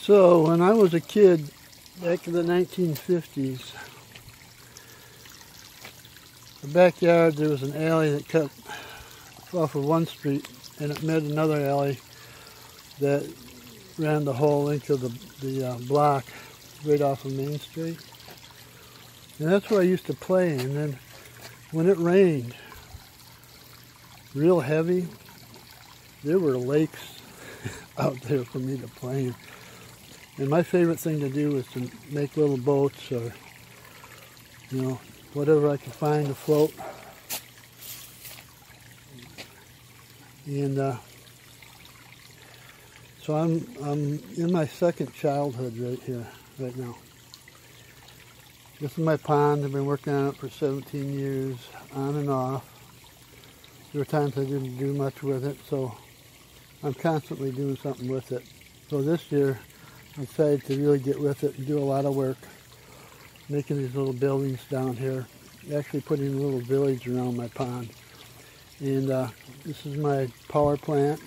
So when I was a kid, back in the 1950s, the backyard, there was an alley that cut off of one street, and it met another alley that ran the whole length of the block right off of Main Street. And that's where I used to play. And then when it rained real heavy, there were lakes out there for me to play in. And my favorite thing to do was to make little boats, or, you know, whatever I could find to float. And so I'm in my second childhood right here, right now. This is my pond. I've been working on it for 17 years, on and off. There were times I didn't do much with it, so I'm constantly doing something with it. So this year, I decided to really get with it and do a lot of work, making these little buildings down here, actually putting a little village around my pond. And this is my power plant.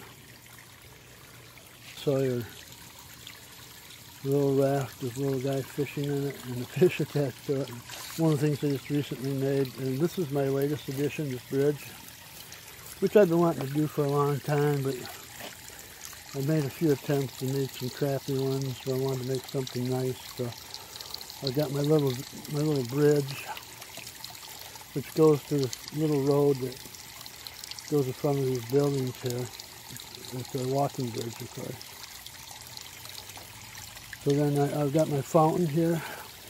Saw your little raft with a little guy fishing in it and the fish attached to it. One of the things I just recently made, and this is my latest addition, this bridge, which I've been wanting to do for a long time, but I made a few attempts to make some crappy ones, so I wanted to make something nice. So I got my little bridge, which goes to this little road that goes in front of these buildings here. It's a walking bridge, of course. So then I've got my fountain here.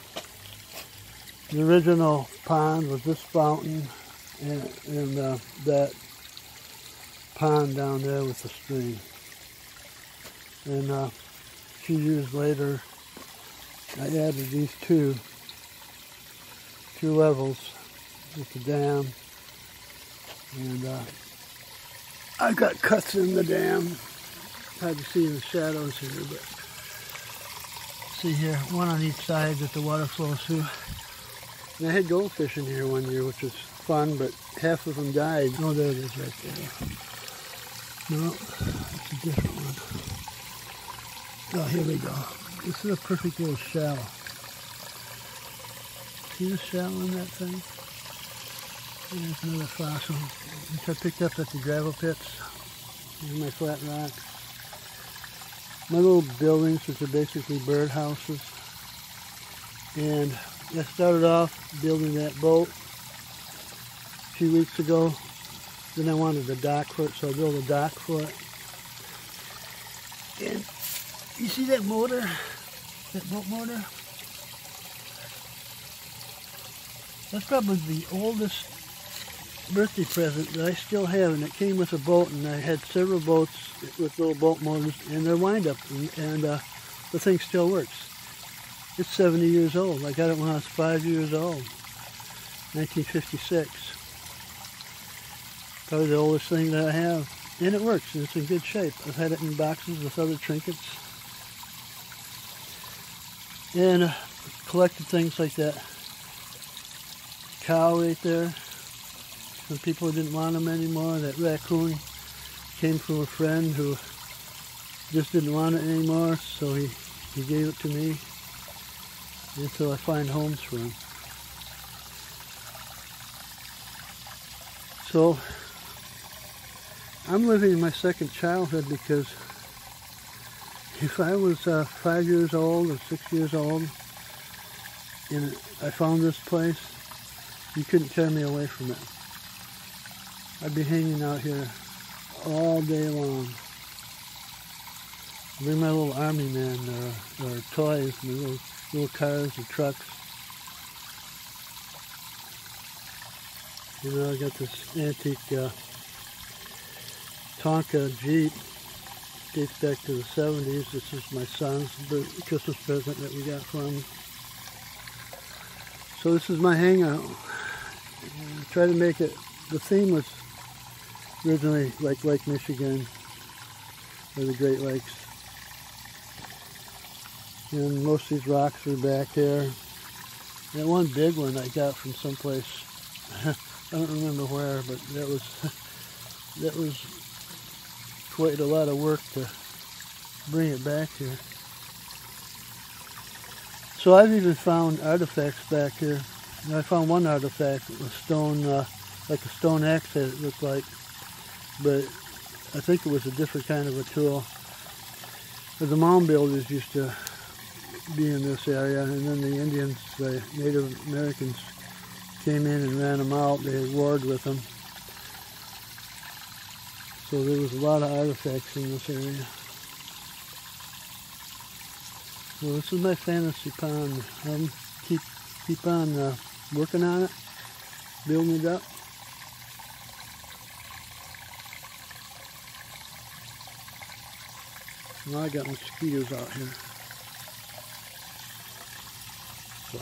The original pond was this fountain and that pond down there with the stream. And a few years later, I added these two levels with the dam. And I've got cuts in the dam. Hard to see in the shadows here, but see here, one on each side that the water flows through. And I had goldfish in here one year, which was fun, but half of them died. Oh, there it is right there. No, that's a different one. Oh, here we go. This is a perfect little shell. See the shell in that thing? There's another fossil, which I picked up at the gravel pits. Here's my flat rocks. My little buildings, which are basically bird houses. And I started off building that boat a few weeks ago. Then I wanted a dock for it, so I built a dock for it. And you see that motor? That boat motor? That's probably the oldest birthday present that I still have, and it came with a boat, and I had several boats with little boat motors and their wind-up, and the thing still works. It's 70 years old. I got it when I was 5 years old, 1956. Probably the oldest thing that I have, and it works, and it's in good shape. I've had it in boxes with other trinkets, and collected things like that cow right there. Some people didn't want them anymore. That raccoon came from a friend who just didn't want it anymore, so he gave it to me until I find homes for him. So I'm living my second childhood, because if I was 5 years old or 6 years old and I found this place, you couldn't tear me away from it. I'd be hanging out here all day long. Bring my little army men or toys, my little cars or trucks. You know, I got this antique Tonka Jeep. Dates back to the 70s. This is my son's Christmas present that we got from him. So this is my hangout. I try to make it, the theme was originally like Lake Michigan or the Great Lakes. And most of these rocks are back here. And one big one I got from someplace, I don't remember where, but that was quite a lot of work to bring it back here. So I've even found artifacts back here. And I found one artifact, a stone, like a stone axe that it looked like, but I think it was a different kind of a tool. But the mound builders used to be in this area, and then the Indians, the Native Americans, came in and ran them out. They warred with them. So there was a lot of artifacts in this area. Well, this is my fantasy pond. Keep on working on it, building it up. Now I got mosquitoes out here. So.